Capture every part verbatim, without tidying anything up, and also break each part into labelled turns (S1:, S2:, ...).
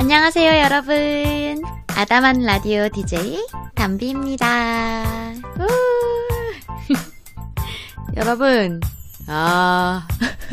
S1: 안녕하세요 여러분, 아담한 라디오 디제이 담비입니다. 여러분, 아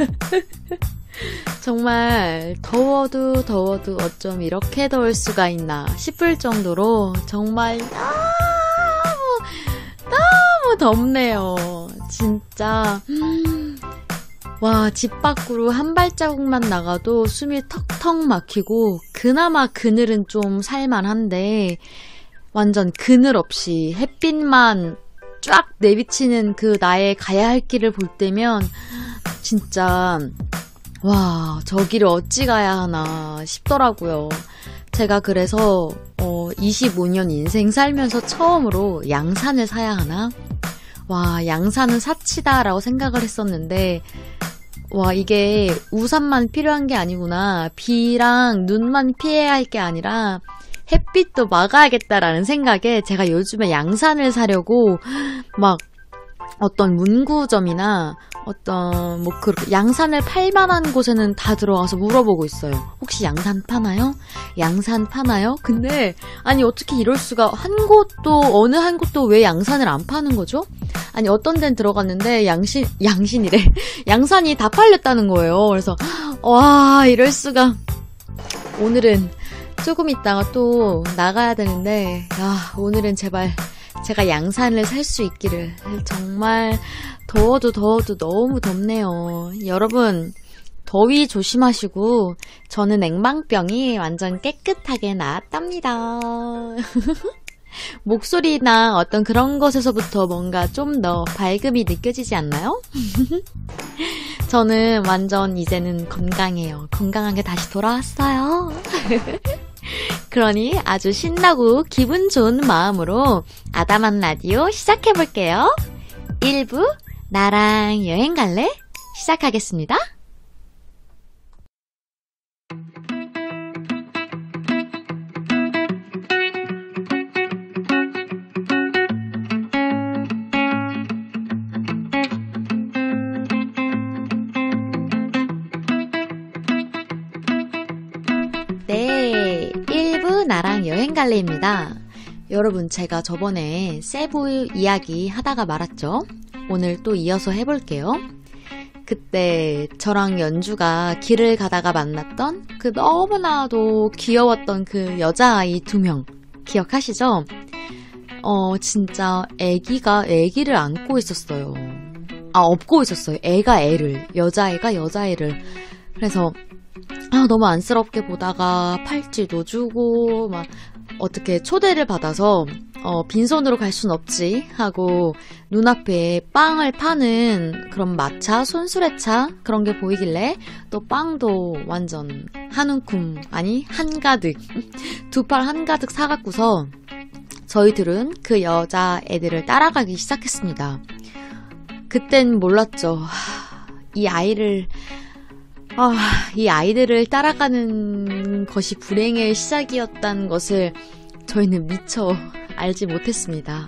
S1: 정말 더워도 더워도 어쩜 이렇게 더울 수가 있나 싶을 정도로 정말 너무 너무 덥네요. 진짜 와, 집 밖으로 한 발자국만 나가도 숨이 턱턱 막히고 그나마 그늘은 좀 살만한데 완전 그늘 없이 햇빛만 쫙 내비치는 그 나의 가야 할 길을 볼 때면 진짜 와, 저 길을 어찌 가야 하나 싶더라고요. 제가 그래서 어, 이십오 년 인생 살면서 처음으로 양산을 사야 하나? 와, 양산은 사치다라고 생각을 했었는데 와, 이게 우산만 필요한 게 아니구나. 비랑 눈만 피해야 할 게 아니라 햇빛도 막아야겠다라는 생각에 제가 요즘에 양산을 사려고 막 어떤 문구점이나 어떤 뭐 그 양산을 팔만한 곳에는 다 들어가서 물어보고 있어요. 혹시 양산 파나요? 양산 파나요? 근데 아니 어떻게 이럴 수가. 한 곳도 어느 한 곳도 왜 양산을 안 파는 거죠? 아니 어떤 데는 들어갔는데 양신 양신이래 양산이 다 팔렸다는 거예요. 그래서 와, 이럴 수가. 오늘은 조금 있다가 또 나가야 되는데 야, 오늘은 제발 제가 양산을 살 수 있기를. 정말 더워도 더워도 너무 덥네요. 여러분, 더위 조심하시고 저는 냉방병이 완전 깨끗하게 나았답니다. 목소리나 어떤 그런 것에서부터 뭔가 좀 더 밝음이 느껴지지 않나요? 저는 완전 이제는 건강해요. 건강하게 다시 돌아왔어요. 그러니 아주 신나고 기분 좋은 마음으로 아담한 라디오 시작해볼게요. 일 부 나랑 여행 갈래? 시작하겠습니다. 네, 일 부 나랑 여행 갈래입니다. 여러분, 제가 저번에 세부 이야기 하다가 말았죠? 오늘 또 이어서 해볼게요. 그때 저랑 연주가 길을 가다가 만났던 그 너무나도 귀여웠던 그 여자아이 두 명 기억하시죠? 어, 진짜 애기가 애기를 안고 있었어요. 아, 업고 있었어요. 애가 애를, 여자애가 여자애를. 그래서 아, 너무 안쓰럽게 보다가 팔찌도 주고 막 어떻게 초대를 받아서 어, 빈손으로 갈 순 없지 하고 눈앞에 빵을 파는 그런 마차, 손수레차 그런 게 보이길래 또 빵도 완전 한 움큼, 아니 한가득 두 팔 한가득 사갖고서 저희들은 그 여자애들을 따라가기 시작했습니다. 그땐 몰랐죠. 이 아이를 아, 이 아이들을 따라가는 것이 불행의 시작이었다는 것을 저희는 미처 알지 못했습니다.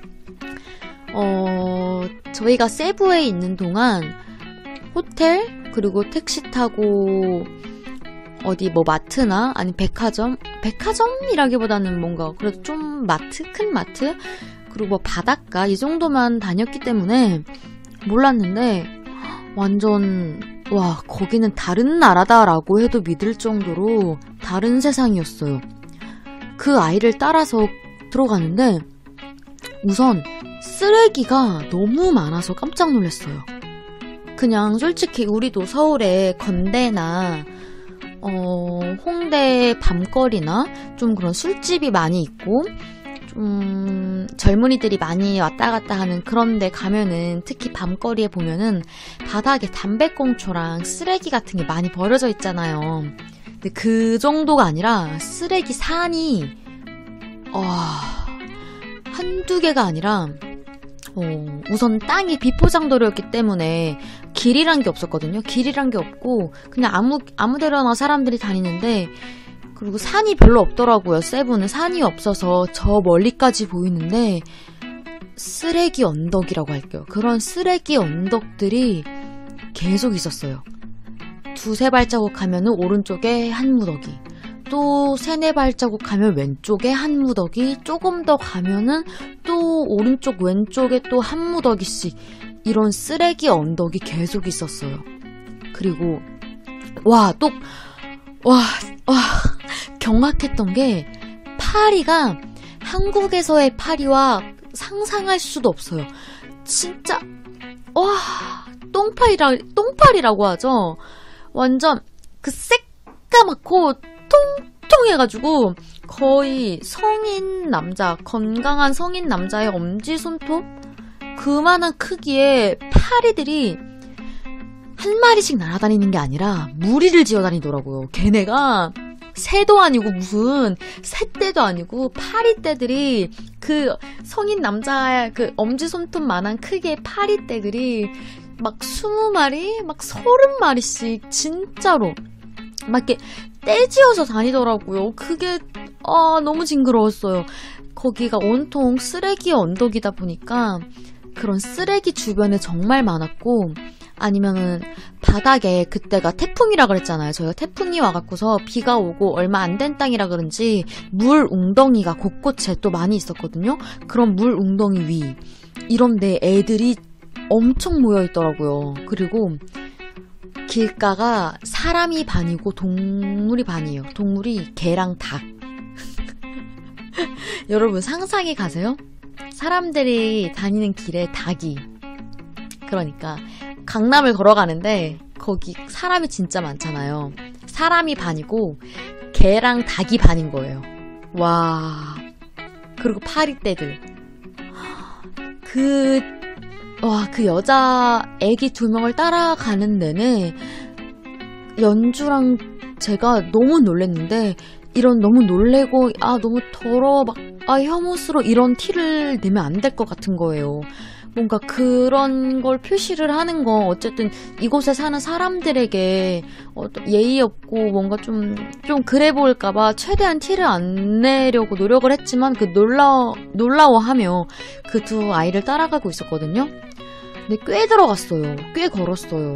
S1: 어, 저희가 세부에 있는 동안 호텔, 그리고 택시 타고 어디 뭐 마트나 아니 백화점, 백화점이라기보다는 뭔가 그래도 좀 마트, 큰 마트, 그리고 뭐 바닷가 이 정도만 다녔기 때문에 몰랐는데 완전 와, 거기는 다른 나라다라고 해도 믿을 정도로 다른 세상이었어요. 그 아이를 따라서 들어가는데 우선 쓰레기가 너무 많아서 깜짝 놀랐어요. 그냥 솔직히 우리도 서울에 건대나 어, 홍대 밤거리나 좀 그런 술집이 많이 있고 좀 젊은이들이 많이 왔다 갔다 하는 그런 데 가면은 특히 밤거리에 보면은 바닥에 담배꽁초랑 쓰레기 같은 게 많이 버려져 있잖아요. 근데 그 정도가 아니라 쓰레기 산이 어, 한두 개가 아니라 어, 우선 땅이 비포장도로였기 때문에 길이란 게 없었거든요. 길이란 게 없고 그냥 아무 아무데나 사람들이 다니는데 그리고 산이 별로 없더라고요. 세부는 산이 없어서 저 멀리까지 보이는데 쓰레기 언덕이라고 할게요. 그런 쓰레기 언덕들이 계속 있었어요. 두세 발자국 가면은 오른쪽에 한 무더기, 또 세네 발자국 가면 왼쪽에 한 무더기, 조금 더 가면은 또 오른쪽 왼쪽에 또 한 무더기씩 이런 쓰레기 언덕이 계속 있었어요. 그리고 와, 또 와, 와 경악했던 게 파리가 한국에서의 파리와 상상할 수도 없어요. 진짜 와, 똥파리라, 똥파리라고 하죠. 완전 그 새까맣고 통통해가지고 거의 성인 남자, 건강한 성인 남자의 엄지손톱? 그만한 크기의 파리들이 한 마리씩 날아다니는 게 아니라 무리를 지어다니더라고요. 걔네가 새도 아니고 무슨 새떼도 아니고 파리떼들이 그 성인 남자의 그 엄지손톱만한 크기의 파리떼들이 막 스무 마리, 막 서른 마리씩 진짜로 막 이렇게 떼지어서 다니더라고요. 그게 아, 너무 징그러웠어요. 거기가 온통 쓰레기 언덕이다 보니까 그런 쓰레기 주변에 정말 많았고, 아니면은 바닥에 그때가 태풍이라 그랬잖아요. 저희가 태풍이 와갖고서 비가 오고 얼마 안 된 땅이라 그런지 물 웅덩이가 곳곳에 또 많이 있었거든요. 그런 물 웅덩이 위 이런데 애들이 엄청 모여있더라고요. 그리고 길가가 사람이 반이고 동물이 반이에요. 동물이 개랑 닭. 여러분 상상이 가세요? 사람들이 다니는 길에 닭이, 그러니까 강남을 걸어가는데 거기 사람이 진짜 많잖아요. 사람이 반이고 개랑 닭이 반인 거예요. 와, 그리고 파리떼들. 그, 와, 그 여자 애기 두 명을 따라가는 내내 연주랑 제가 너무 놀랬는데, 이런 너무 놀래고 아 너무 더러워 막 아 혐오스러워 이런 티를 내면 안 될 것 같은 거예요. 뭔가 그런 걸 표시를 하는 건 어쨌든 이곳에 사는 사람들에게 예의 없고 뭔가 좀, 좀 그래 보일까봐 최대한 티를 안 내려고 노력을 했지만 그 놀라, 놀라워하며 그 두 아이를 따라가고 있었거든요. 근데 꽤 들어갔어요. 꽤 걸었어요.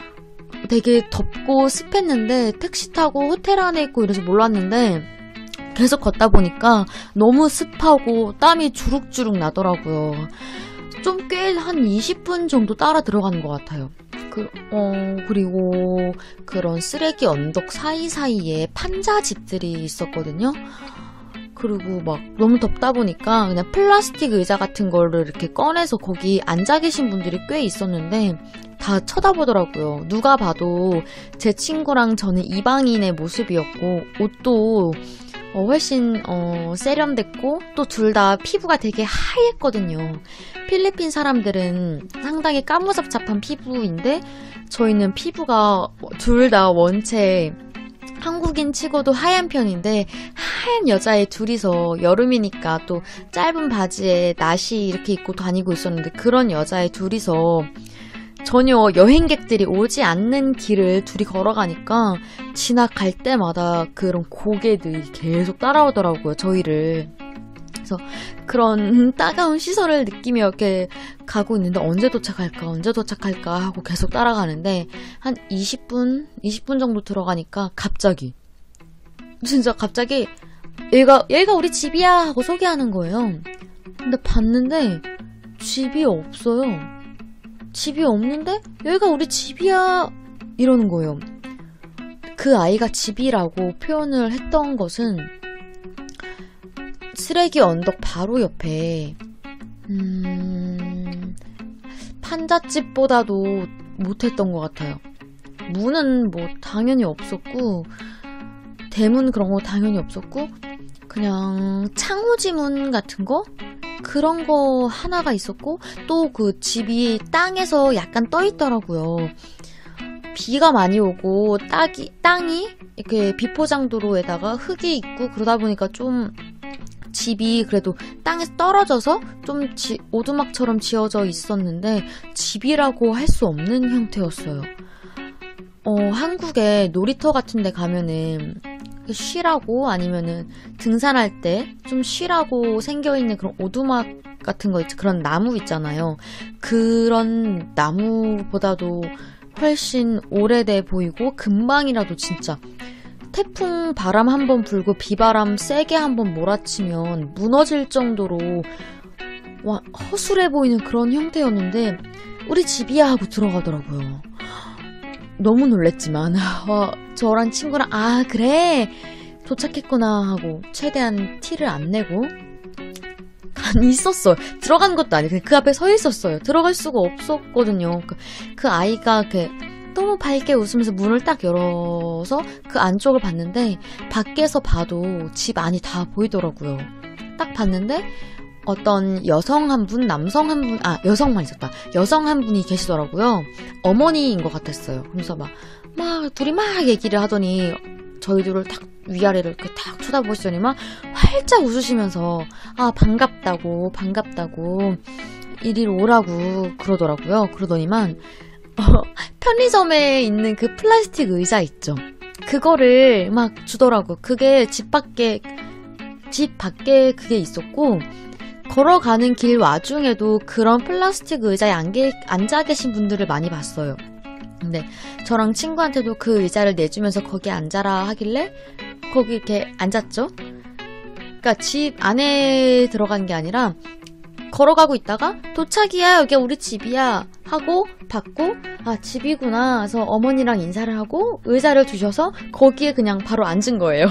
S1: 되게 덥고 습했는데 택시 타고 호텔 안에 있고 이래서 몰랐는데 계속 걷다 보니까 너무 습하고 땀이 주룩주룩 나더라고요. 좀 꽤 한 이십 분 정도 따라 들어가는 것 같아요. 그, 어, 그리고 그런 쓰레기 언덕 사이사이에 판자집들이 있었거든요. 그리고 막 너무 덥다 보니까 그냥 플라스틱 의자 같은 거를 이렇게 꺼내서 거기 앉아 계신 분들이 꽤 있었는데 다 쳐다보더라고요. 누가 봐도 제 친구랑 저는 이방인의 모습이었고, 옷도 어, 훨씬 어, 세련됐고 또 둘 다 피부가 되게 하얘거든요. 필리핀 사람들은 상당히 까무잡잡한 피부인데 저희는 피부가 둘 다 원체 한국인 치고도 하얀 편인데, 하얀 여자애 둘이서 여름이니까 또 짧은 바지에 나시 이렇게 입고 다니고 있었는데, 그런 여자애 둘이서 전혀 여행객들이 오지 않는 길을 둘이 걸어가니까 지나갈 때마다 그런 고개들이 계속 따라오더라고요, 저희를. 그래서 그런 따가운 시선을 느끼며 이렇게 가고 있는데 언제 도착할까 언제 도착할까 하고 계속 따라가는데 한 이십 분 이십 분 정도 들어가니까 갑자기 진짜 갑자기 얘가 얘가 우리 집이야 하고 소개하는 거예요. 근데 봤는데 집이 없어요. 집이 없는데 여기가 우리 집이야 이러는 거예요. 그 아이가 집이라고 표현을 했던 것은 쓰레기 언덕 바로 옆에 음... 판잣집보다도 못했던 것 같아요. 문은 뭐 당연히 없었고 대문 그런 거 당연히 없었고 그냥 창호지문 같은 거? 그런 거 하나가 있었고 또 그 집이 땅에서 약간 떠 있더라고요. 비가 많이 오고 땅이, 땅이 이렇게 비포장도로에다가 흙이 있고 그러다 보니까 좀 집이 그래도 땅에서 떨어져서 좀 지, 오두막처럼 지어져 있었는데 집이라고 할 수 없는 형태였어요. 어, 한국에 놀이터 같은 데 가면은 쉬라고 아니면은 등산할 때 좀 쉬라고 생겨있는 그런 오두막 같은 거 있죠. 그런 나무 있잖아요. 그런 나무보다도 훨씬 오래돼 보이고 금방이라도 진짜 태풍 바람 한번 불고 비바람 세게 한번 몰아치면 무너질 정도로 와, 허술해 보이는 그런 형태였는데 우리 집이야 하고 들어가더라고요. 너무 놀랬지만 와, 저랑 친구랑 아 그래 도착했구나 하고 최대한 티를 안 내고 있었어요. 들어간 것도 아니고 그냥 그 앞에 서 있었어요. 들어갈 수가 없었거든요. 그, 그 아이가 이렇게 너무 밝게 웃으면서 문을 딱 열어서 그 안쪽을 봤는데 밖에서 봐도 집 안이 다 보이더라고요. 딱 봤는데 어떤 여성 한 분, 남성 한 분, 아 여성만 있었다. 여성 한 분이 계시더라고요. 어머니인 것 같았어요. 그래서 막, 막 둘이 막 얘기를 하더니 저희들을 딱 위아래를 이렇게 딱 쳐다보시더니 막 활짝 웃으시면서 아 반갑다고 반갑다고 이리로 오라고 그러더라고요. 그러더니만 어, 편의점에 있는 그 플라스틱 의자 있죠. 그거를 막 주더라고요. 그게 집 밖에 집 밖에 그게 있었고 걸어가는 길 와중에도 그런 플라스틱 의자에 앉아 계신 분들을 많이 봤어요. 근데 저랑 친구한테도 그 의자를 내주면서 거기 앉아라 하길래 거기 이렇게 앉았죠. 그러니까 집 안에 들어간 게 아니라 걸어가고 있다가 도착이야 여기 우리 집이야 하고 받고 아 집이구나 해서 어머니랑 인사를 하고 의자를 주셔서 거기에 그냥 바로 앉은 거예요.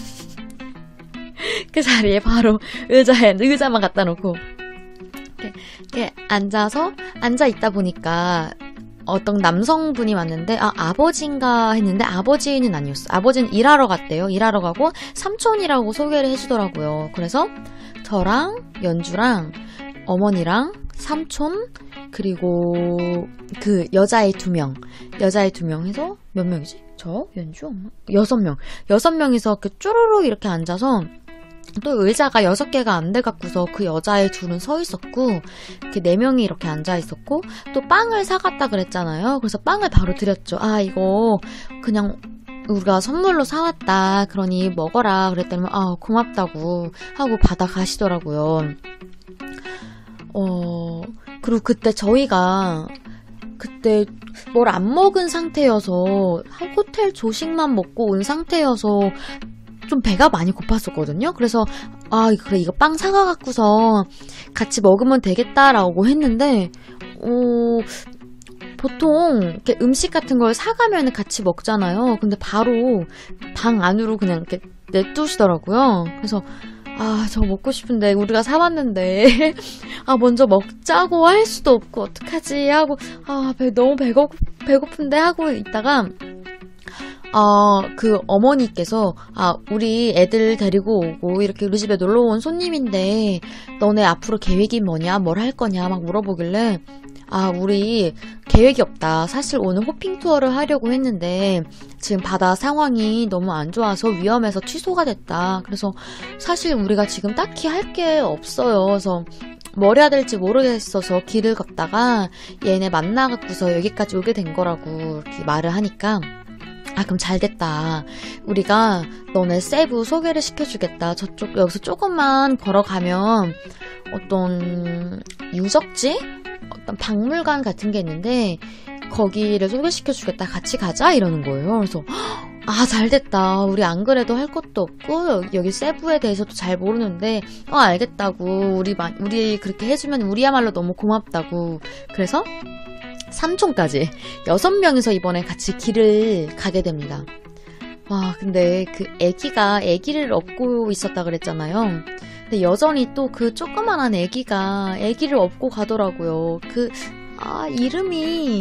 S1: 그 자리에 바로 의자에 의자만 갖다 놓고 이렇게, 이렇게 앉아서 앉아 있다 보니까 어떤 남성분이 왔는데 아 아버지인가 했는데 아버지는 아니었어. 아버지는 일하러 갔대요. 일하러 가고 삼촌이라고 소개를 해주더라고요. 그래서 저랑 연주랑 어머니랑 삼촌 그리고 그 여자애 두 명 여자애 두 명 해서 몇 명이지? 저 연주 엄마 여섯 명 여섯 명이서 그 쪼르륵 이렇게 앉아서 또 의자가 여섯 개가 안 돼갖고서 그 여자애 둘은 서 있었고 이렇게 네 명이 이렇게 앉아 있었고 또 빵을 사갔다 그랬잖아요. 그래서 빵을 바로 드렸죠. 아 이거 그냥 우리가 선물로 사왔다 그러니 먹어라 그랬더니 아 고맙다고 하고 받아 가시더라고요. 어 그리고 그때 저희가 그때 뭘 안 먹은 상태여서 호텔 조식만 먹고 온 상태여서 좀 배가 많이 고팠었거든요. 그래서 아 그래 이거 빵 사가갖고서 같이 먹으면 되겠다라고 했는데 어, 보통 이렇게 음식 같은 걸 사가면 같이 먹잖아요. 근데 바로 방 안으로 그냥 이렇게 내두시더라고요. 그래서 아 저 먹고 싶은데 우리가 사왔는데 아 먼저 먹자고 할 수도 없고 어떡하지 하고 아 배 너무 배고 배고픈데 하고 있다가 어, 그 어머니께서 아 우리 애들 데리고 오고 이렇게 우리 집에 놀러 온 손님인데 너네 앞으로 계획이 뭐냐 뭘 할 거냐 막 물어보길래 아 우리 계획이 없다. 사실 오늘 호핑 투어를 하려고 했는데 지금 바다 상황이 너무 안 좋아서 위험해서 취소가 됐다. 그래서 사실 우리가 지금 딱히 할 게 없어요. 그래서 뭘 해야 될지 모르겠어서 길을 걷다가 얘네 만나갖고서 여기까지 오게 된 거라고 이렇게 말을 하니까 아 그럼 잘됐다. 우리가 너네 세부 소개를 시켜주겠다. 저쪽 여기서 조금만 걸어가면 어떤 유적지? 어떤 박물관 같은 게 있는데 거기를 소개시켜주겠다. 같이 가자 이러는 거예요. 그래서 아 잘됐다. 우리 안 그래도 할 것도 없고 여기 세부에 대해서도 잘 모르는데 어 알겠다고. 우리 우리 그렇게 해주면 우리야말로 너무 고맙다고. 그래서 삼촌까지 여섯 명이서 이번에 같이 길을 가게 됩니다. 와 근데 그 애기가 애기를 업고 있었다 그랬잖아요. 근데 여전히 또 그 조그만한 애기가 애기를 업고 가더라고요. 그 아 이름이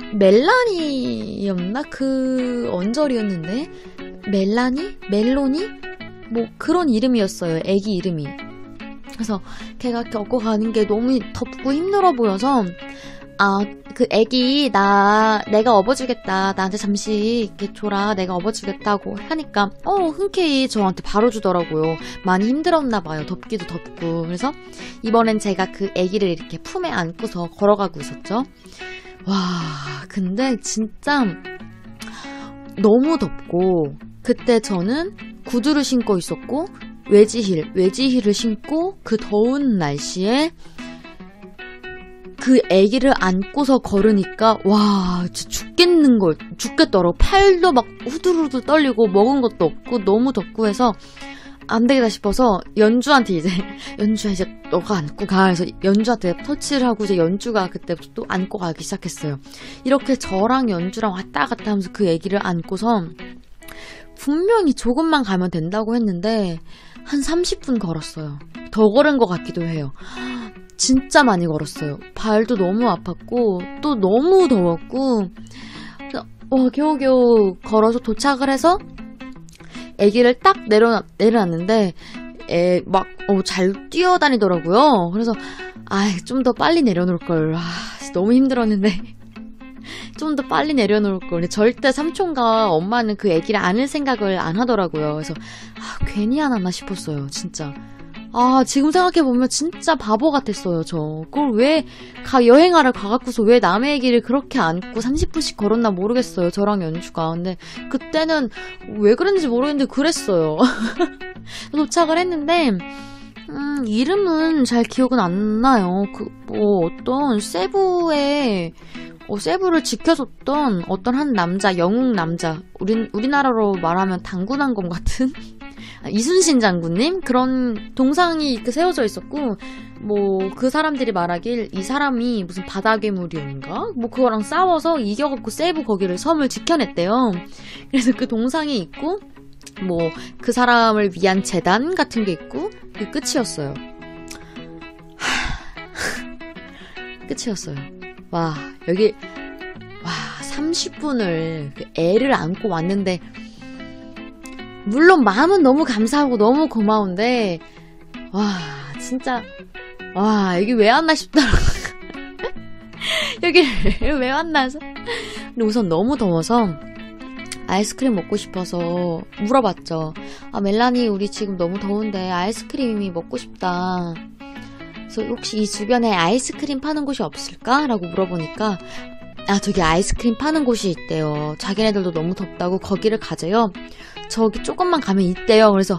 S1: 멜라니였나? 그 언저리였는데 멜라니? 멜로니? 뭐 그런 이름이었어요. 애기 이름이. 그래서 걔가 이렇게 업고 가는 게 너무 덥고 힘들어 보여서 아, 그 애기 나 내가 업어주겠다. 나한테 잠시 이렇게 줘라. 내가 업어주겠다고 하니까 어 흔쾌히 저한테 바로 주더라고요. 많이 힘들었나 봐요. 덥기도 덥고. 그래서 이번엔 제가 그 애기를 이렇게 품에 안고서 걸어가고 있었죠. 와 근데 진짜 너무 덥고 그때 저는 구두를 신고 있었고 외지힐 외지힐을 신고 그 더운 날씨에 그 아기를 안고서 걸으니까 와 진짜 죽겠는 걸 죽겠더라고. 팔도 막 후들후들 떨리고 먹은 것도 없고 너무 덥고 해서 안 되겠다 싶어서 연주한테 이제 연주야 이제 너가 안고 가 해서 연주한테 터치를 하고 이제 연주가 그때부터 또 안고 가기 시작했어요. 이렇게 저랑 연주랑 왔다 갔다 하면서 그 아기를 안고서 분명히 조금만 가면 된다고 했는데 한 삼십 분 걸었어요. 더 걸은 것 같기도 해요. 진짜 많이 걸었어요. 발도 너무 아팠고 또 너무 더웠고 와 겨우겨우 걸어서 도착을 해서 아기를 딱 내려, 내려놨는데 애 막 잘 뛰어다니더라고요. 그래서 아 좀 더 빨리 내려놓을걸. 아, 너무 힘들었는데 좀 더 빨리 내려놓을걸. 근데 절대 삼촌과 엄마는 그 아기를 안을 생각을 안 하더라고요. 그래서 아, 괜히 안 하나 싶었어요. 진짜. 아 지금 생각해보면 진짜 바보 같았어요. 저 그걸 왜 가, 여행하러 가갖고서 왜 남의 아기를 그렇게 안고 삼십 분씩 걸었나 모르겠어요. 저랑 연주가. 근데 그때는 왜 그랬는지 모르겠는데 그랬어요. 도착을 했는데 음, 이름은 잘 기억은 안 나요. 그 뭐 어떤 세부에 어, 세부를 지켜줬던 어떤 한 남자, 영웅 남자, 우리, 우리나라로 말하면 당군한검 같은 이순신 장군님? 그런 동상이 이렇게 세워져 있었고, 뭐, 그 사람들이 말하길 이 사람이 무슨 바다괴물이었는가? 뭐, 그거랑 싸워서 이겨갖고 세부 거기를 섬을 지켜냈대요. 그래서 그 동상이 있고, 뭐, 그 사람을 위한 재단 같은 게 있고, 그게 끝이었어요. 끝이었어요. 와, 여기, 와, 삼십 분을 그 애를 안고 왔는데, 물론 마음은 너무 감사하고 너무 고마운데, 와, 진짜, 와, 여기 왜 왔나 싶더라고. 여기 왜 왔나 해서. 근데 우선 너무 더워서, 아이스크림 먹고 싶어서 물어봤죠. 아, 멜라니, 우리 지금 너무 더운데 아이스크림이 먹고 싶다. 그래서 혹시 이 주변에 아이스크림 파는 곳이 없을까? 라고 물어보니까 아 저기 아이스크림 파는 곳이 있대요. 자기네들도 너무 덥다고 거기를 가재요. 저기 조금만 가면 있대요. 그래서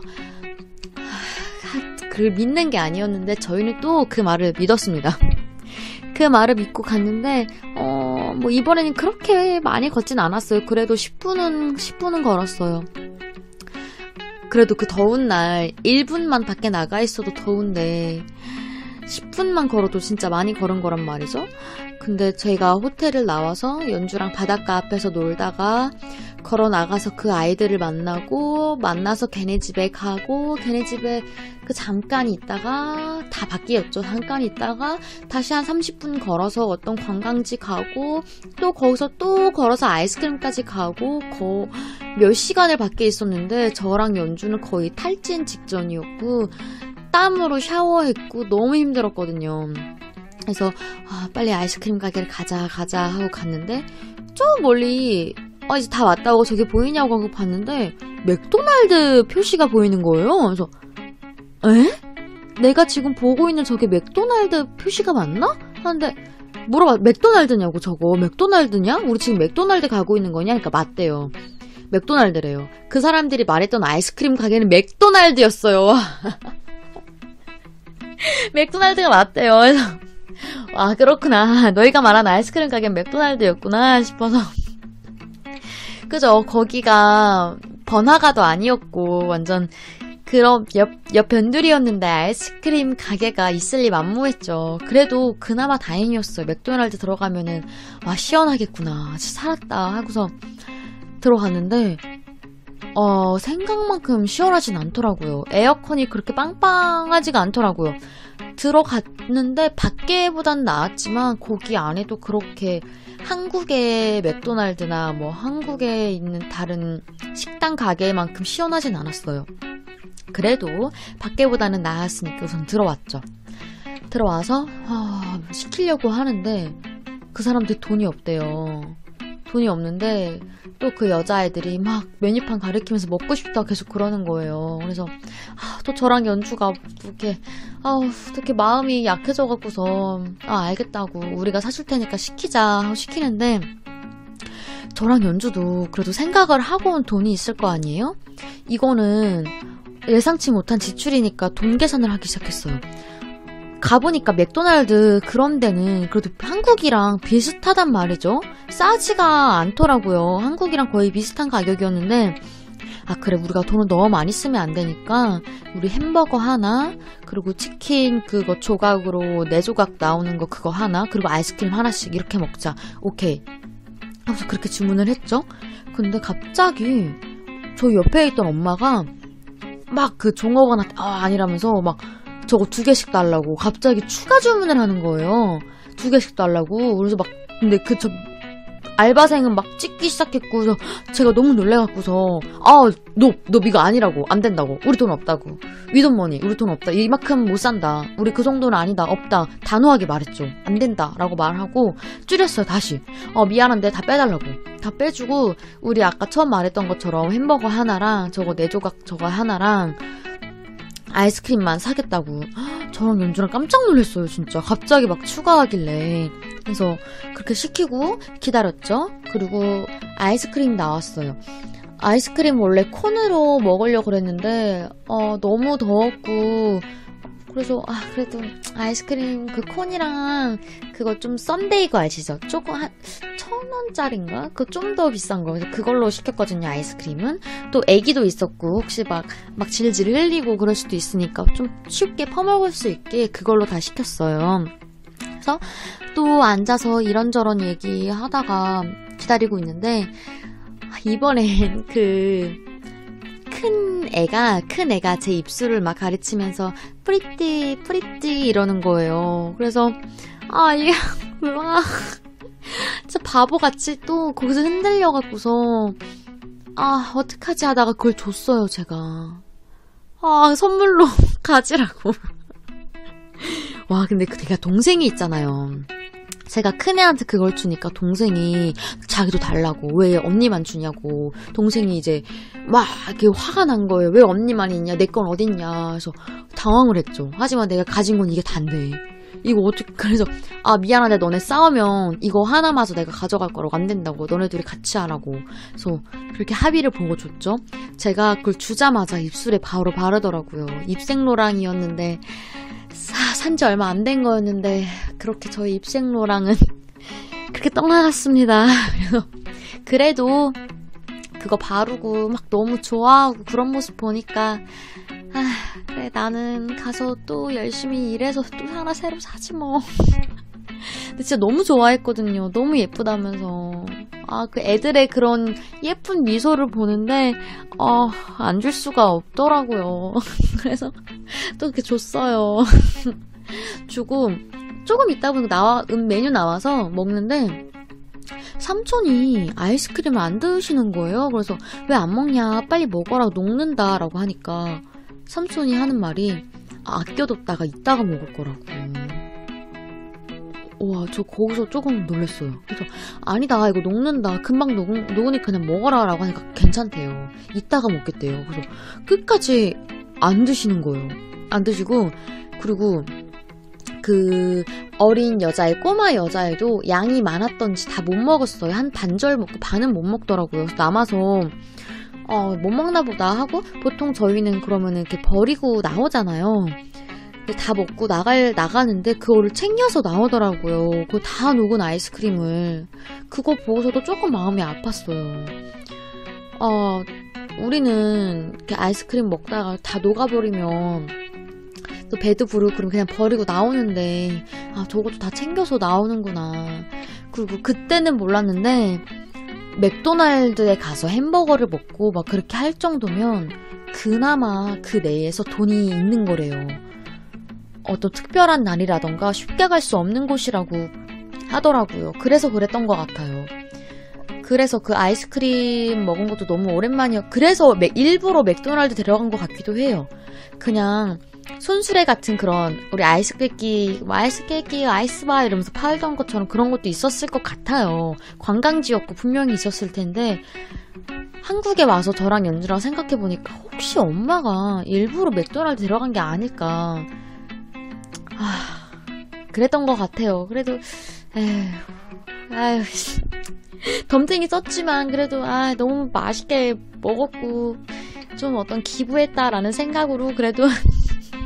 S1: 하, 그걸 믿는 게 아니었는데 저희는 또 그 말을 믿었습니다. 그 말을 믿고 갔는데 어, 뭐 이번에는 그렇게 많이 걷진 않았어요. 그래도 십 분은 십 분은 걸었어요. 그래도 그 더운 날 일 분만 밖에 나가 있어도 더운데 십 분만 걸어도 진짜 많이 걸은 거란 말이죠. 근데 제가 호텔을 나와서 연주랑 바닷가 앞에서 놀다가 걸어 나가서 그 아이들을 만나고 만나서 걔네 집에 가고 걔네 집에 그 잠깐 있다가 다 바뀌었죠. 잠깐 있다가 다시 한 삼십 분 걸어서 어떤 관광지 가고 또 거기서 또 걸어서 아이스크림까지 가고 거 몇 시간을 밖에 있었는데 저랑 연주는 거의 탈진 직전이었고 땀으로 샤워했고 너무 힘들었거든요. 그래서 아, 빨리 아이스크림 가게를 가자 가자 하고 갔는데 저 멀리 아, 이제 다 왔다고 저기 보이냐고 하고 봤는데 맥도날드 표시가 보이는 거예요. 그래서 에? 내가 지금 보고 있는 저게 맥도날드 표시가 맞나? 하는데 물어봐. 맥도날드냐고. 저거 맥도날드냐? 우리 지금 맥도날드 가고 있는 거냐? 그러니까 맞대요. 맥도날드래요. 그 사람들이 말했던 아이스크림 가게는 맥도날드였어요. 맥도날드가 맞대요. 그래서 아 그렇구나. 너희가 말한 아이스크림 가게는 맥도날드였구나 싶어서 그죠. 거기가 번화가도 아니었고 완전 그런 옆, 옆 변두리였는데 아이스크림 가게가 있을 리 만무했죠. 그래도 그나마 다행이었어요. 맥도날드 들어가면은 와 시원하겠구나. 진짜 살았다 하고서 들어갔는데 어, 생각만큼 시원하진 않더라고요. 에어컨이 그렇게 빵빵하지가 않더라고요. 들어갔는데 밖에보단 나았지만 거기 안에도 그렇게 한국의 맥도날드나 뭐 한국에 있는 다른 식당 가게만큼 시원하진 않았어요. 그래도 밖에보다는 나았으니까 우선 들어왔죠. 들어와서 어, 시키려고 하는데 그 사람들 돈이 없대요. 돈이 없는데 또 그 여자애들이 막 메뉴판 가리키면서 먹고 싶다 계속 그러는 거예요. 그래서 아, 또 저랑 연주가 이렇게 아, 어떻게 마음이 약해져갖고서 아 알겠다고 우리가 사줄 테니까 시키자 하고 시키는데 저랑 연주도 그래도 생각을 하고 온 돈이 있을 거 아니에요? 이거는 예상치 못한 지출이니까 돈 계산을 하기 시작했어요. 가보니까 맥도날드 그런 데는 그래도 한국이랑 비슷하단 말이죠. 싸지가 않더라고요. 한국이랑 거의 비슷한 가격이었는데 아 그래 우리가 돈을 너무 많이 쓰면 안 되니까 우리 햄버거 하나 그리고 치킨 그거 조각으로 네 조각 나오는 거 그거 하나 그리고 아이스크림 하나씩 이렇게 먹자. 오케이. 그래서 그렇게 주문을 했죠. 근데 갑자기 저희 옆에 있던 엄마가 막 그 종업원한테 아 아니라면서 막 저거 두 개씩 달라고 갑자기 추가 주문을 하는 거예요. 두 개씩 달라고. 그래서 막 근데 그 저 알바생은 막 찍기 시작했고 제가 너무 놀래갖고서 아 너 너 이거 아니라고 안 된다고 우리 돈 없다고 위돈머니 우리 돈 없다 이만큼 못 산다 우리 그 정도는 아니다 없다 단호하게 말했죠. 안 된다라고 말하고 줄였어요. 다시 어 미안한데 다 빼달라고 다 빼주고 우리 아까 처음 말했던 것처럼 햄버거 하나랑 저거 네 조각 저거 하나랑 아이스크림만 사겠다고. 저랑 연주랑 깜짝 놀랐어요. 진짜 갑자기 막 추가하길래. 그래서 그렇게 시키고 기다렸죠. 그리고 아이스크림 나왔어요. 아이스크림 원래 콘으로 먹으려고 그랬는데 어, 너무 더웠고 그래서 아 그래도 아이스크림 그 콘이랑 그거 좀 썬데이 거 아시죠? 조금 한 천 원짜리인가? 그 좀 더 비싼 거. 그래서 그걸로 시켰거든요. 아이스크림은. 또 애기도 있었고 혹시 막, 막 질질 흘리고 그럴 수도 있으니까 좀 쉽게 퍼먹을 수 있게 그걸로 다 시켰어요. 그래서 또 앉아서 이런저런 얘기하다가 기다리고 있는데 이번엔 그 큰 애가 큰 애가 제 입술을 막 가리치면서 프리띠 프리띠 이러는 거예요. 그래서 아 이게 와 진짜 바보같이 또 거기서 흔들려갖고서 아 어떡하지 하다가 그걸 줬어요. 제가 아 선물로 가지라고. 와 근데 제가 동생이 있잖아요. 제가 큰애한테 그걸 주니까 동생이 자기도 달라고 왜 언니만 주냐고 동생이 이제 막 이렇게 화가 난 거예요. 왜 언니만 있냐 내 건 어딨냐. 그래서 당황을 했죠. 하지만 내가 가진 건 이게 단데 이거 어떻게 그래서 아 미안한데 너네 싸우면 이거 하나마저 내가 가져갈 거라고 안 된다고 너네 둘이 같이 하라고. 그래서 그렇게 합의를 보고 줬죠. 제가 그걸 주자마자 입술에 바로 바르더라고요. 입생로랑이었는데 산지 얼마 안 된 거였는데 그렇게 저희 입생로랑은 그렇게 떠나갔습니다. 그래서 그래도 그거 바르고 막 너무 좋아하고 그런 모습 보니까 아 그래 나는 가서 또 열심히 일해서 또 하나 새로 사지 뭐. 근데 진짜 너무 좋아했거든요. 너무 예쁘다면서. 아, 그 애들의 그런 예쁜 미소를 보는데 어, 안 줄 수가 없더라고요. 그래서 또 이렇게 줬어요. 주고 조금 있다 보니까 나와 음 메뉴 나와서 먹는데 삼촌이 아이스크림을 안 드시는 거예요. 그래서 왜 안 먹냐 빨리 먹어라 녹는다 라고 하니까 삼촌이 하는 말이 아, 아껴뒀다가 이따가 먹을 거라고. 와, 저 거기서 조금 놀랐어요. 그래서 아니다 이거 녹는다 금방 녹, 녹으니까 그냥 먹어라 라고 하니까 괜찮대요. 이따가 먹겠대요. 그래서 끝까지 안 드시는 거예요. 안 드시고 그리고 그 어린 여자애 꼬마 여자애도 양이 많았던지 다 못 먹었어요. 한 반절 먹고 반은 못 먹더라고요. 그래서 남아서 어, 못 먹나 보다 하고 보통 저희는 그러면은 이렇게 버리고 나오잖아요. 근데 다 먹고 나갈, 나가는데 그거를 챙겨서 나오더라고요. 그거 다 녹은 아이스크림을. 그거 보고서도 조금 마음이 아팠어요. 어, 우리는 이렇게 아이스크림 먹다가 다 녹아버리면 또 배도 부르고 그럼 그냥 버리고 나오는데 아, 저것도 다 챙겨서 나오는구나. 그리고 그때는 몰랐는데 맥도날드에 가서 햄버거를 먹고 막 그렇게 할 정도면 그나마 그 내에서 돈이 있는 거래요. 어떤 특별한 날이라던가 쉽게 갈 수 없는 곳이라고 하더라고요. 그래서 그랬던 것 같아요. 그래서 그 아이스크림 먹은 것도 너무 오랜만이었. 그래서 맥, 일부러 맥도날드 데려간 것 같기도 해요. 그냥 손수레 같은 그런 우리 아이스 깨끼, 아이스 깨끼, 아이스바 이러면서 팔던 것처럼 그런 것도 있었을 것 같아요. 관광지였고 분명히 있었을 텐데 한국에 와서 저랑 연주랑 생각해보니까 혹시 엄마가 일부러 맥도날드 데려간 게 아닐까. 아, 그랬던 것 같아요. 그래도 에휴, 아유, 덤탱이 썼지만 그래도 아 너무 맛있게 먹었고 좀 어떤 기부했다라는 생각으로 그래도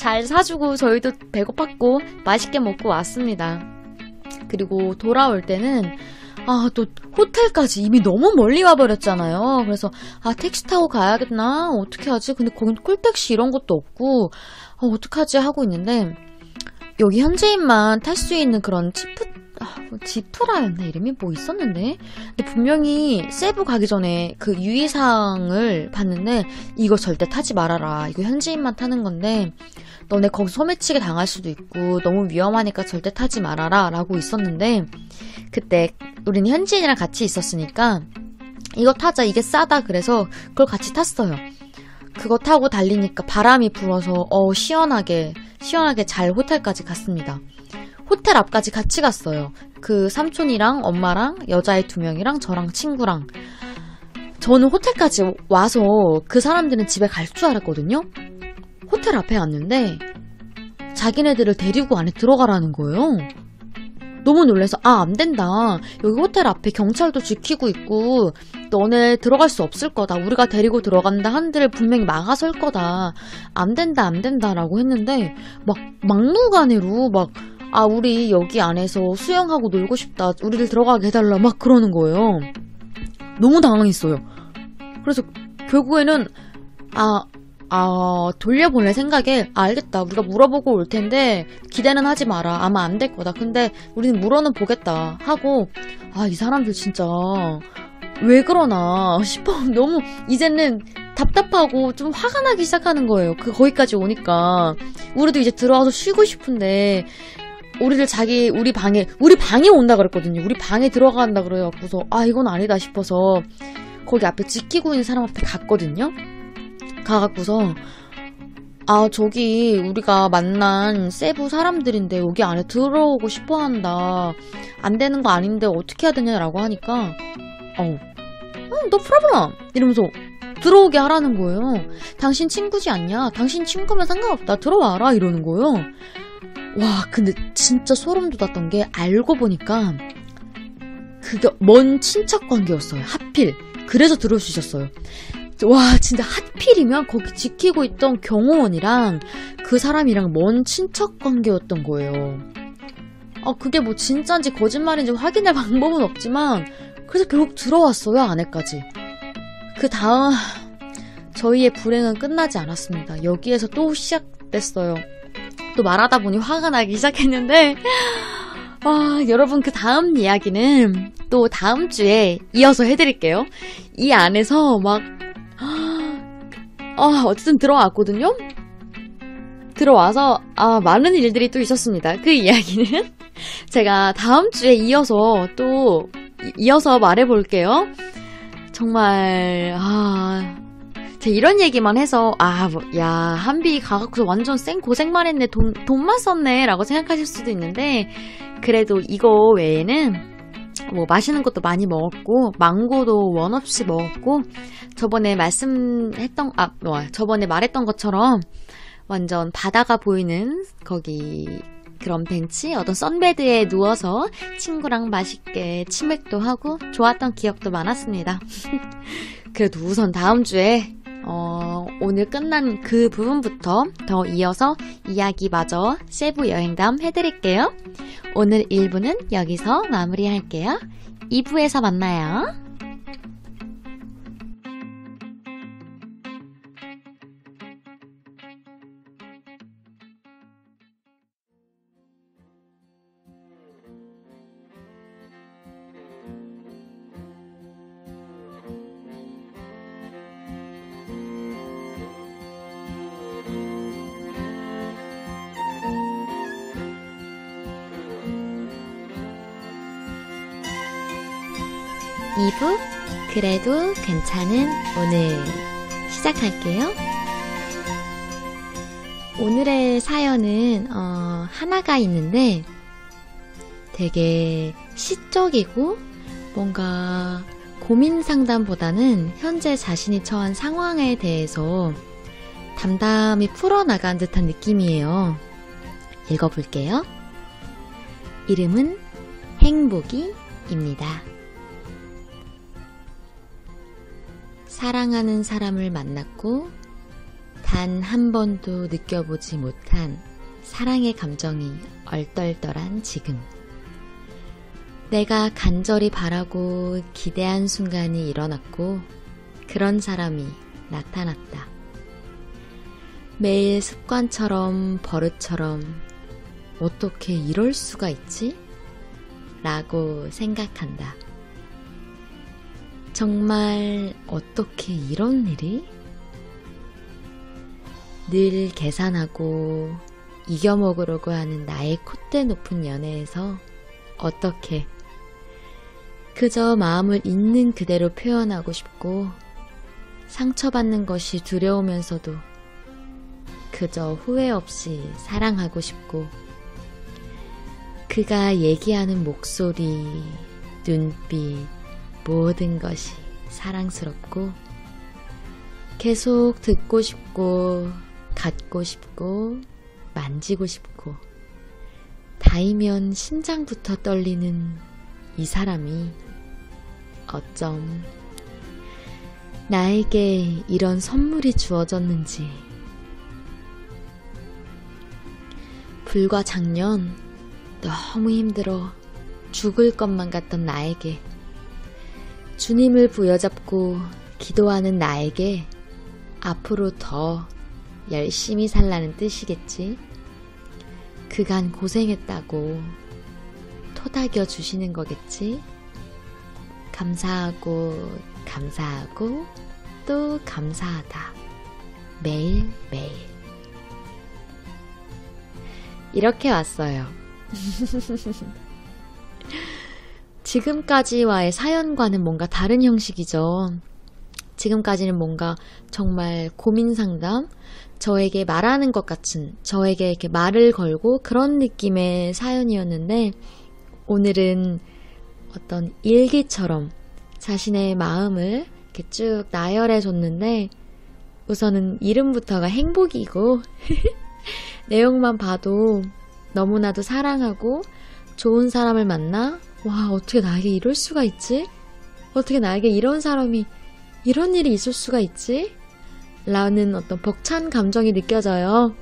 S1: 잘 사주고 저희도 배고팠고 맛있게 먹고 왔습니다. 그리고 돌아올 때는 아, 또 호텔까지 이미 너무 멀리 와버렸잖아요. 그래서 아, 택시 타고 가야겠나? 어떻게 하지? 근데 거긴 콜택시 이런 것도 없고 아, 어떡하지? 하고 있는데 여기 현지인만 탈 수 있는 그런 지프 아, 뭐 지프라였나 이름이 뭐 있었는데 근데 분명히 세부 가기 전에 그 유의사항을 봤는데 이거 절대 타지 말아라. 이거 현지인만 타는 건데 너네 거기서 소매치기 당할 수도 있고 너무 위험하니까 절대 타지 말아라 라고 있었는데 그때 우리는 현지인이랑 같이 있었으니까 이거 타자 이게 싸다 그래서 그걸 같이 탔어요. 그거 타고 달리니까 바람이 불어서 어 시원하게 시원하게 잘 호텔까지 갔습니다. 호텔 앞까지 같이 갔어요. 그 삼촌이랑 엄마랑 여자애 두 명이랑 저랑 친구랑 저는 호텔까지 와서 그 사람들은 집에 갈 줄 알았거든요. 호텔 앞에 왔는데 자기네들을 데리고 안에 들어가라는 거예요. 너무 놀라서 아, 안 된다. 여기 호텔 앞에 경찰도 지키고 있고 너네 들어갈 수 없을 거다. 우리가 데리고 들어간다 한들 분명히 막아설 거다. 안 된다 안 된다 라고 했는데 막 막무가내로 막 아, 우리 여기 안에서 수영하고 놀고 싶다. 우리를 들어가게 해달라. 막 그러는 거예요. 너무 당황했어요. 그래서 결국에는 아, 아, 돌려보낼 생각에 아, 알겠다. 우리가 물어보고 올 텐데 기대는 하지 마라. 아마 안 될 거다. 근데 우리는 물어는 보겠다. 하고 아, 이 사람들 진짜 왜 그러나 싶어. 너무 이제는 답답하고 좀 화가 나기 시작하는 거예요. 그 거기까지 오니까 우리도 이제 들어와서 쉬고 싶은데 우리를 자기 우리 방에 우리 방에 온다 그랬거든요. 우리 방에 들어간다 그래요. 그래서 아, 이건 아니다 싶어서 거기 앞에 지키고 있는 사람 앞에 갔거든요. 가갖고서 아, 저기 우리가 만난 세부 사람들인데 여기 안에 들어오고 싶어한다. 안 되는 거 아닌데 어떻게 해야 되냐라고 하니까 어, 어, no problem 이러면서 들어오게 하라는 거예요. 당신 친구지 않냐? 당신 친구면 상관없다. 들어와라 이러는 거예요. 와, 근데 진짜 소름 돋았던 게 알고 보니까 그게 먼 친척 관계였어요. 하필. 그래서 들어올 수 있었어요. 와, 진짜 하필이면 거기 지키고 있던 경호원이랑 그 사람이랑 먼 친척 관계였던 거예요. 아, 그게 뭐 진짜인지 거짓말인지 확인할 방법은 없지만 그래서 결국 들어왔어요, 안에까지. 그 다음 저희의 불행은 끝나지 않았습니다. 여기에서 또 시작됐어요. 또 말하다 보니 화가 나기 시작했는데 와, 여러분 그 다음 이야기는 또 다음 주에 이어서 해드릴게요. 이 안에서 막 아, 어쨌든 들어왔거든요. 들어와서 아, 많은 일들이 또 있었습니다. 그 이야기는 제가 다음 주에 이어서 또 이어서 말해볼게요. 정말 아, 제가 이런 얘기만 해서 아, 뭐, 야, 한비 가갖고서 완전 쌩 고생만 했네. 돈, 돈만 썼네 라고 생각하실 수도 있는데 그래도 이거 외에는 뭐 맛있는 것도 많이 먹었고 망고도 원 없이 먹었고 저번에 말씀했던 아, 뭐, 저번에 말했던 것처럼 완전 바다가 보이는 거기 그런 벤치 어떤 선베드에 누워서 친구랑 맛있게 치맥도 하고 좋았던 기억도 많았습니다. 그래도 우선 다음 주에 어, 오늘 끝난 그 부분부터 더 이어서 이야기마저 세부 여행담 해드릴게요. 오늘 일 부는 여기서 마무리할게요. 이 부에서 만나요. 이 부 그래도 괜찮은 오늘 시작할게요. 오늘의 사연은 어, 하나가 있는데 되게 시적이고 뭔가 고민 상담보다는 현재 자신이 처한 상황에 대해서 담담히 풀어나간 듯한 느낌이에요. 읽어볼게요. 이름은 행복이입니다. 사랑하는 사람을 만났고 단 한 번도 느껴보지 못한 사랑의 감정이 얼떨떨한 지금. 내가 간절히 바라고 기대한 순간이 일어났고 그런 사람이 나타났다. 매일 습관처럼 버릇처럼 어떻게 이럴 수가 있지? 라고 생각한다. 정말 어떻게 이런 일이? 늘 계산하고 이겨먹으려고 하는 나의 콧대 높은 연애에서 어떻게 그저 마음을 있는 그대로 표현하고 싶고 상처받는 것이 두려우면서도 그저 후회 없이 사랑하고 싶고 그가 얘기하는 목소리, 눈빛, 모든 것이 사랑스럽고 계속 듣고 싶고 갖고 싶고 만지고 싶고 닿으면 심장부터 떨리는 이 사람이 어쩜 나에게 이런 선물이 주어졌는지. 불과 작년 너무 힘들어 죽을 것만 같던 나에게 주님을 부여잡고 기도하는 나에게 앞으로 더 열심히 살라는 뜻이겠지. 그간 고생했다고 토닥여 주시는 거겠지. 감사하고 감사하고 또 감사하다. 매일매일. 이렇게 왔어요. 지금까지와의 사연과는 뭔가 다른 형식이죠. 지금까지는 뭔가 정말 고민 상담, 저에게 말하는 것 같은, 저에게 이렇게 말을 걸고 그런 느낌의 사연이었는데, 오늘은 어떤 일기처럼 자신의 마음을 이렇게 쭉 나열해 줬는데, 우선은 이름부터가 행복이고, 내용만 봐도 너무나도 사랑하고 좋은 사람을 만나, 와, 어떻게 나에게 이럴 수가 있지? 어떻게 나에게 이런 사람이, 이런 일이 있을 수가 있지? 라는 어떤 벅찬 감정이 느껴져요.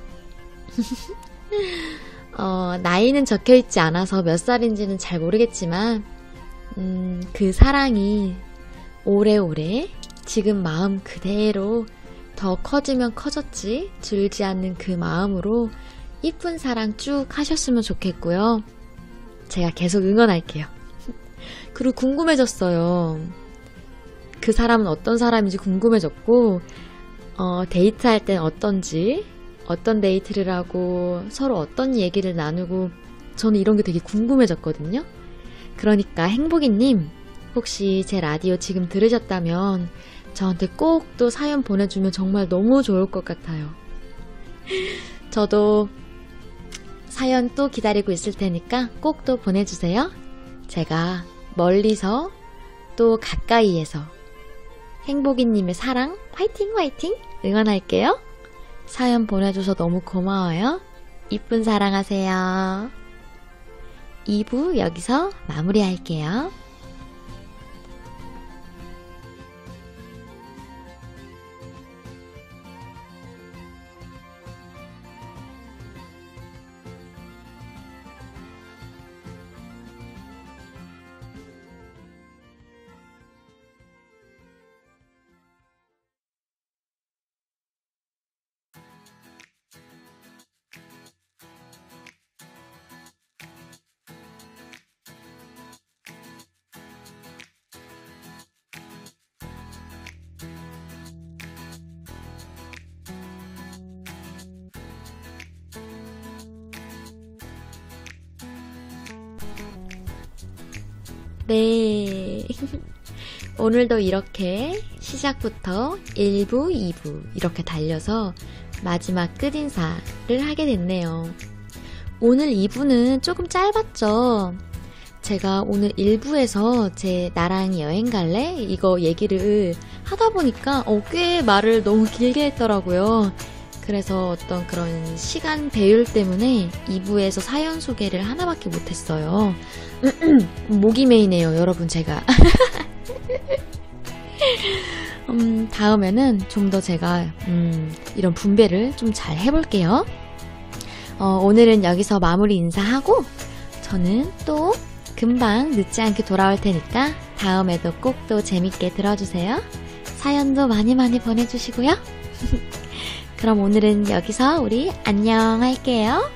S1: 어, 나이는 적혀있지 않아서 몇 살인지는 잘 모르겠지만 음, 그 사랑이 오래오래 지금 마음 그대로 더 커지면 커졌지 줄지 않는 그 마음으로 이쁜 사랑 쭉 하셨으면 좋겠고요. 제가 계속 응원할게요. 그리고 궁금해졌어요. 그 사람은 어떤 사람인지 궁금해졌고 어, 데이트할 땐 어떤지, 어떤 데이트를 하고 서로 어떤 얘기를 나누고 저는 이런 게 되게 궁금해졌거든요. 그러니까 행복이님, 혹시 제 라디오 지금 들으셨다면 저한테 꼭 또 사연 보내주면 정말 너무 좋을 것 같아요. 저도 사연 또 기다리고 있을 테니까 꼭 또 보내주세요. 제가 멀리서 또 가까이에서 행복이님의 사랑 화이팅 화이팅 응원할게요. 사연 보내줘서 너무 고마워요. 이쁜 사랑하세요. 이 부 여기서 마무리할게요. 네. 오늘도 이렇게 시작부터 일 부, 이 부 이렇게 달려서 마지막 끝인사를 하게 됐네요. 오늘 이 부는 조금 짧았죠. 제가 오늘 일 부에서 제 나랑 여행 갈래? 이거 얘기를 하다 보니까 어, 꽤 말을 너무 길게 했더라고요. 그래서 어떤 그런 시간 배율 때문에 이 부에서 사연 소개를 하나밖에 못했어요. 목이 메이네요, 여러분, 제가. 음, 다음에는 좀 더 제가 음, 이런 분배를 좀 잘 해볼게요. 어, 오늘은 여기서 마무리 인사하고 저는 또 금방 늦지 않게 돌아올 테니까 다음에도 꼭 또 재밌게 들어주세요. 사연도 많이 많이 보내주시고요. 그럼 오늘은 여기서 우리 안녕 할게요.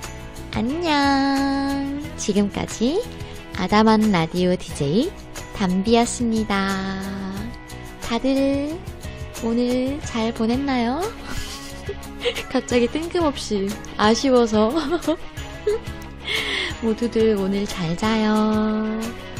S1: 안녕. 지금까지 아담한 라디오 디제이 담비였습니다. 다들 오늘 잘 보냈나요? 갑자기 뜬금없이 아쉬워서 모두들 오늘 잘 자요.